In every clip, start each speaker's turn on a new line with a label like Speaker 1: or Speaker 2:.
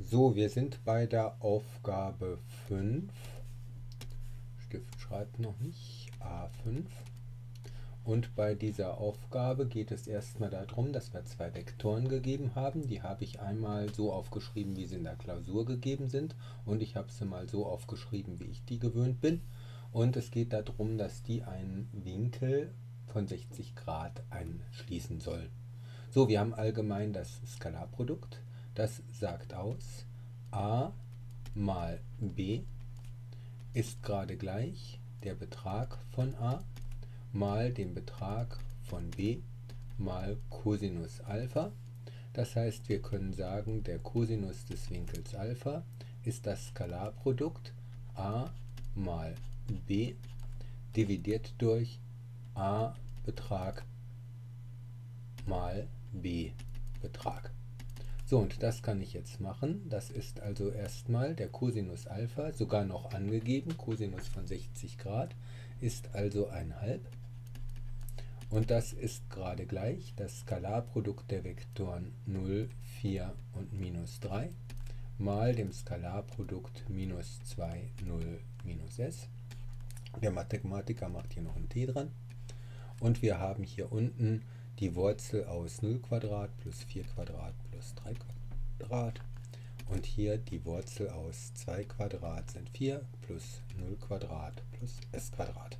Speaker 1: So, wir sind bei der Aufgabe 5. Stift schreibt noch nicht. A5. Und bei dieser Aufgabe geht es erstmal darum, dass wir zwei Vektoren gegeben haben. Die habe ich einmal so aufgeschrieben, wie sie in der Klausur gegeben sind. Und ich habe sie mal so aufgeschrieben, wie ich die gewöhnt bin. Und es geht darum, dass die einen Winkel von 60 Grad einschließen sollen. So, wir haben allgemein das Skalarprodukt. Das sagt aus, a mal b ist gerade gleich der Betrag von a mal den Betrag von b mal Cosinus Alpha. Das heißt, wir können sagen, der Cosinus des Winkels Alpha ist das Skalarprodukt a mal b dividiert durch a Betrag mal b Betrag. So, und das kann ich jetzt machen. Das ist also erstmal der Cosinus Alpha, sogar noch angegeben. Cosinus von 60 Grad ist also 1/2. Und das ist gerade gleich das Skalarprodukt der Vektoren 0, 4 und minus 3 mal dem Skalarprodukt minus 2, 0, minus s. Der Mathematiker macht hier noch ein t dran. Und wir haben hier unten die Wurzel aus 0 Quadrat plus 4 Quadrat plus 3 Quadrat. Und hier die Wurzel aus 2 Quadrat sind 4 plus 0 Quadrat plus s Quadrat.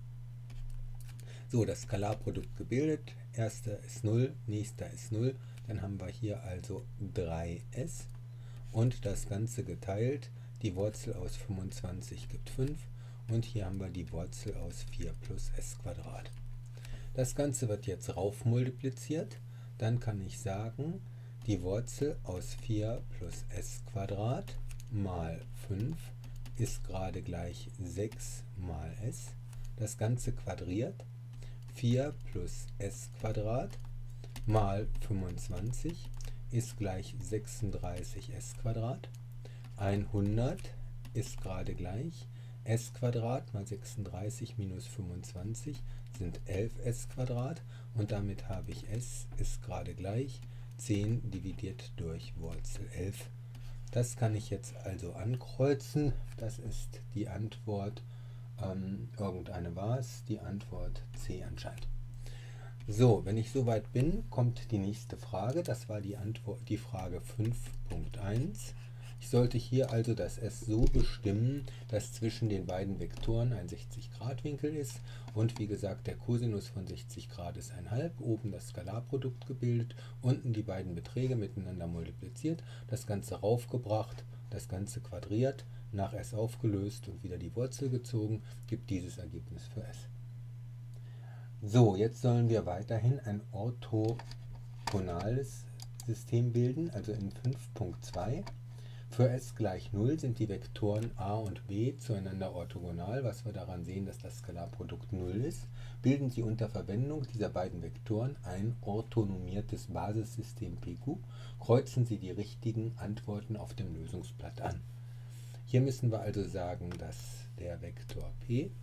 Speaker 1: So, das Skalarprodukt gebildet. Erster ist 0, nächster ist 0. Dann haben wir hier also 3s. Und das Ganze geteilt. Die Wurzel aus 25 gibt 5. Und hier haben wir die Wurzel aus 4 plus s Quadrat. Das Ganze wird jetzt raufmultipliziert. Dann kann ich sagen, die Wurzel aus 4 plus s Quadrat mal 5 ist gerade gleich 6 mal s. Das Ganze quadriert. 4 plus s Quadrat mal 25 ist gleich 36 s Quadrat. 100 ist gerade gleich s Quadrat mal 36 minus 25 sind 11s Quadrat. Und damit habe ich s ist gerade gleich 10 dividiert durch Wurzel 11. Das kann ich jetzt also ankreuzen. Das ist die Antwort. Irgendeine war es. Die Antwort C anscheinend. So, wenn ich soweit bin, kommt die nächste Frage. Das war die Frage 5.1. Ich sollte hier also das S so bestimmen, dass zwischen den beiden Vektoren ein 60-Grad-Winkel ist. Und wie gesagt, der Cosinus von 60 Grad ist 1/2. Oben das Skalarprodukt gebildet, unten die beiden Beträge miteinander multipliziert, das Ganze raufgebracht, das Ganze quadriert, nach S aufgelöst und wieder die Wurzel gezogen, gibt dieses Ergebnis für S. So, jetzt sollen wir weiterhin ein orthogonales System bilden, also in 5.2. Für S gleich 0 sind die Vektoren a und b zueinander orthogonal, was wir daran sehen, dass das Skalarprodukt 0 ist. Bilden Sie unter Verwendung dieser beiden Vektoren ein orthonormiertes Basissystem PQ. Kreuzen Sie die richtigen Antworten auf dem Lösungsblatt an. Hier müssen wir also sagen, dass der Vektor p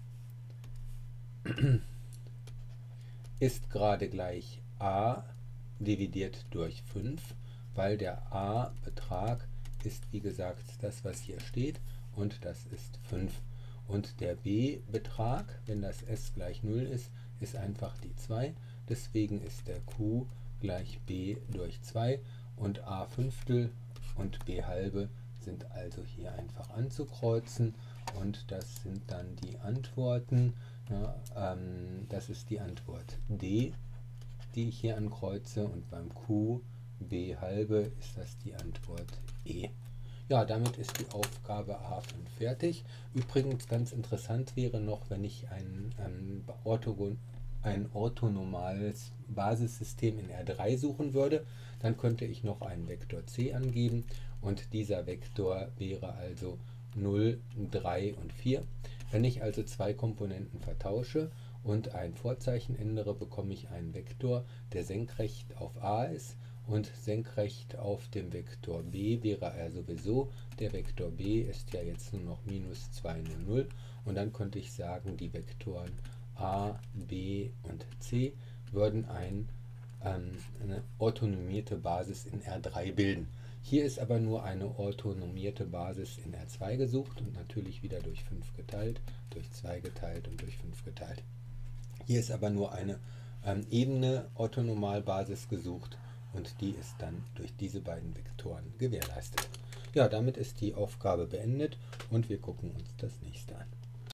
Speaker 1: ist gerade gleich a dividiert durch 5, weil der a-Betrag ist wie gesagt das, was hier steht, und das ist 5. Und der b-Betrag, wenn das s gleich 0 ist, ist einfach die 2. Deswegen ist der q gleich b durch 2 und a Fünftel und b halbe sind also hier einfach anzukreuzen, und das sind dann die Antworten. Ja, das ist die Antwort D, die ich hier ankreuze, und beim Q b halbe ist das die Antwort E. Ja, damit ist die Aufgabe A5 fertig. Übrigens ganz interessant wäre noch, wenn ich ein orthonormales Basissystem in R3 suchen würde, dann könnte ich noch einen Vektor C angeben, und dieser Vektor wäre also 0, 3 und 4. Wenn ich also zwei Komponenten vertausche und ein Vorzeichen ändere, bekomme ich einen Vektor, der senkrecht auf a ist, und senkrecht auf dem Vektor b wäre er sowieso. Der Vektor b ist ja jetzt nur noch minus 2, 0, 0. Und dann könnte ich sagen, die Vektoren a, b und c würden eine orthonormierte Basis in R3 bilden. Hier ist aber nur eine orthonormierte Basis in R2 gesucht und natürlich wieder durch 5 geteilt, durch 2 geteilt und durch 5 geteilt. Hier ist aber nur eine ebene Orthonormalbasis gesucht und die ist dann durch diese beiden Vektoren gewährleistet. Ja, damit ist die Aufgabe beendet und wir gucken uns das nächste an.